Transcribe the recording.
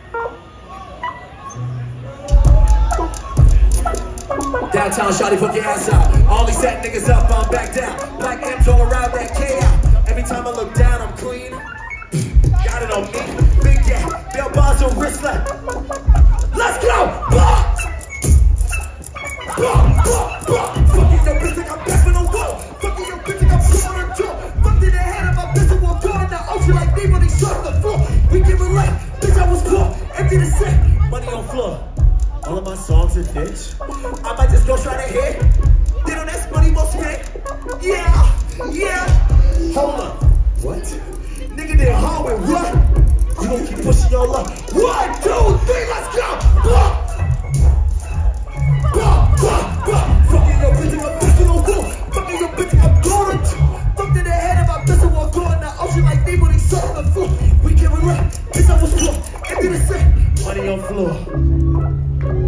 Downtown, shawty, fuck your ass out. All these set niggas up, I'm back down. Black M's all around that K out. Every time I look down, I'm clean. Got it on me. Big gap, bell bars and wristlet. Let's go! Bah! Bah, bah, bah. Fucking your bitch like I'm back on the wall. Fucking your bitch like I'm going on a door. Fucked in the head of my bitch and walk on in the ocean like me when they shot the floor. We can relate, bitch, I was poor. Empty the set, money on floor. All of my songs are ditch. I might just go try to hit. They don't ask money, we'll spit. Yeah, yeah. Hold up. What? Nigga did hard with what? You gon' keep pushing your luck. 1, 2, 3, let's go. Blah. Blah, blah, blah. Fucking your bitch, I'm back in the wall. Fucking your bitch, I'm going to. Fucked in the head of my bitch and walk on in the ocean like me when they shot the floor. We can relate. Bitch, I was poor. Empty the set. Money on floor.